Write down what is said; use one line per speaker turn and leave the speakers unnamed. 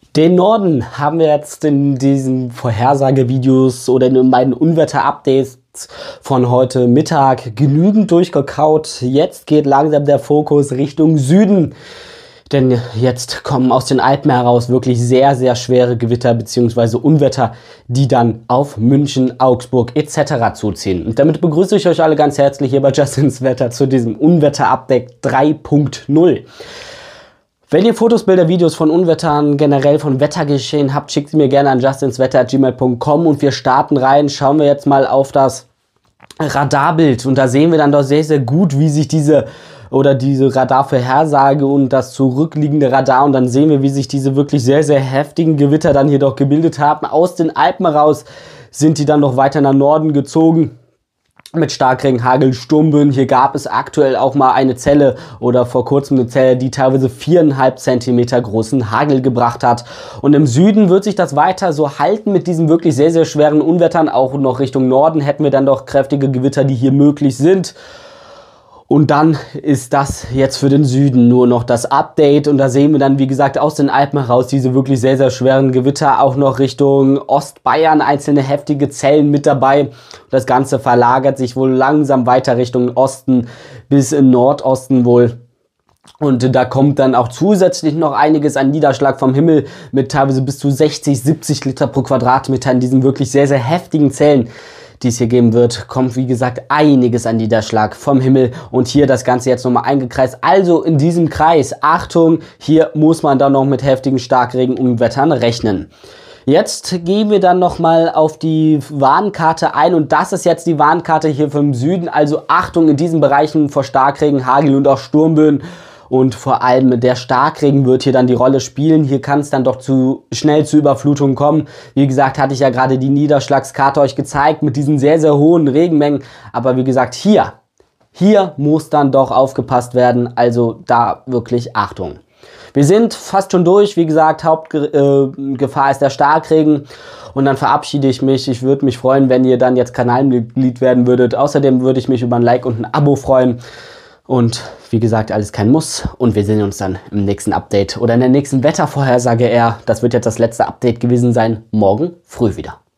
Den Norden haben wir jetzt in diesen Vorhersagevideos oder in meinen Unwetter-Updates von heute Mittag genügend durchgekaut. Jetzt geht langsam der Fokus Richtung Süden. Denn jetzt kommen aus den Alpen heraus wirklich sehr, sehr schwere Gewitter bzw. Unwetter, die dann auf München, Augsburg etc. zuziehen. Und damit begrüße ich euch alle ganz herzlich hier bei Justins Wetter zu diesem Unwetter-Update 3.0. Wenn ihr Fotos, Bilder, Videos von Unwettern, generell von Wettergeschehen habt, schickt sie mir gerne an justinswetter@gmail.com und wir starten rein. Schauen wir jetzt mal auf das Radarbild und da sehen wir dann doch sehr, sehr gut, wie sich diese Radarvorhersage und das zurückliegende Radar, und dann sehen wir, wie sich diese wirklich sehr, sehr heftigen Gewitter dann hier doch gebildet haben. Aus den Alpen raus sind die dann noch weiter nach Norden gezogen. Mit Starkregen, Hagel, Sturmböen. Hier gab es aktuell auch mal eine Zelle oder vor kurzem eine Zelle, die teilweise 4,5 Zentimeter großen Hagel gebracht hat. Und im Süden wird sich das weiter so halten mit diesen wirklich sehr, sehr schweren Unwettern. Auch noch Richtung Norden hätten wir dann doch kräftige Gewitter, die hier möglich sind. Und dann ist das jetzt für den Süden nur noch das Update. Und da sehen wir dann, wie gesagt, aus den Alpen heraus diese wirklich sehr, sehr schweren Gewitter. Auch noch Richtung Ostbayern einzelne heftige Zellen mit dabei. Das Ganze verlagert sich wohl langsam weiter Richtung Osten bis in Nordosten wohl. Und da kommt dann auch zusätzlich noch einiges an Niederschlag vom Himmel mit teilweise bis zu 60, 70 Liter pro Quadratmeter in diesen wirklich sehr, sehr heftigen Zellen, die es hier geben wird. Kommt, wie gesagt, einiges an Niederschlag vom Himmel. Und hier das Ganze jetzt nochmal eingekreist. Also in diesem Kreis, Achtung, hier muss man dann noch mit heftigen Starkregen und Unwettern rechnen. Jetzt gehen wir dann nochmal auf die Warnkarte ein und das ist jetzt die Warnkarte hier vom Süden. Also Achtung in diesen Bereichen vor Starkregen, Hagel und auch Sturmböen. Und vor allem der Starkregen wird hier dann die Rolle spielen. Hier kann es dann doch schnell zu Überflutungen kommen. Wie gesagt, hatte ich ja gerade die Niederschlagskarte euch gezeigt mit diesen sehr, sehr hohen Regenmengen. Aber wie gesagt, hier muss dann doch aufgepasst werden. Also da wirklich Achtung. Wir sind fast schon durch. Wie gesagt, Hauptgefahr ist der Starkregen. Und dann verabschiede ich mich. Ich würde mich freuen, wenn ihr dann jetzt Kanalmitglied werden würdet. Außerdem würde ich mich über ein Like und ein Abo freuen. Und wie gesagt, alles kein Muss. Und wir sehen uns dann im nächsten Update oder in der nächsten Wettervorhersage eher. Das wird jetzt das letzte Update gewesen sein. Morgen früh wieder.